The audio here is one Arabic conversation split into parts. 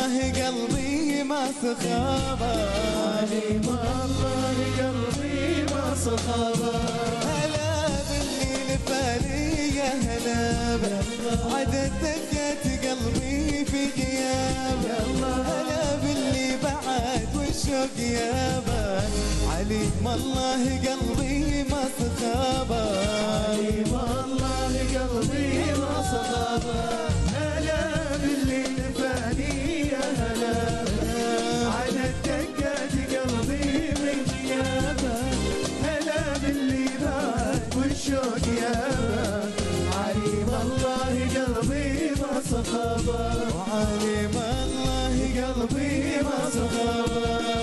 الله قلبي ما سخابه، عليم الله قلبي ما صخابه. هلا باللي لفالي يا هلا عدد دقات قلبي في غيابه، هلا باللي بعد والشوق يابه، عليم الله قلبي ما سخابه، عليم الله قلبي ما صخابه. هلا باللي لفاني يا هلا عدد دقات قلبي من غيابه، هلا باللي بعد والشوق يابه، عليم الله قلبي ما صخابه، وعليم الله قلبي ما صخابه.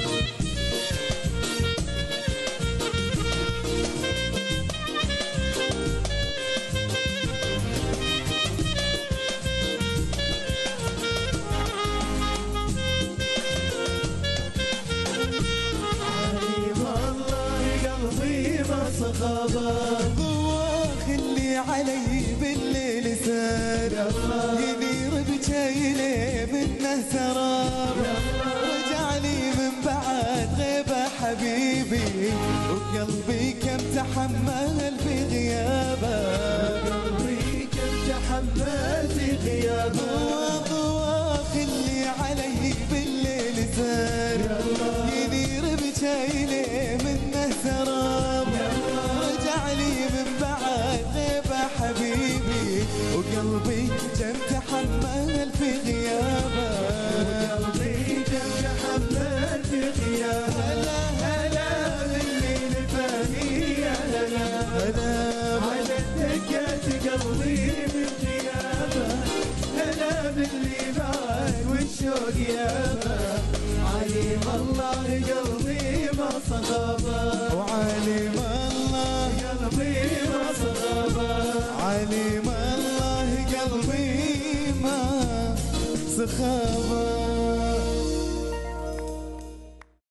ضواخ اللي علي بالليل سار، يدير بجيلي منه سراب، رجع لي من بعد غيبه حبيبي، وقلبي كم تحمل في غيابه، قلبي كم تحمل في غيابه. ضواخ اللي علي بالليل سار، يدير بجيلي منه سراب، رجع لي من بعد غيبه حبيبي، وقلبي كم تحمل في غيابه، وقلبي كم تحمل في غيابه. هلا هلا باللي لفاني يا هلا على دقات قلبي من غيابه، هلا باللي بعد والشوق يابه، عليم الله قلبي ما صخابه، وعليم الله قلبي ما صخابه، عليم الله قلبي ما سخابه.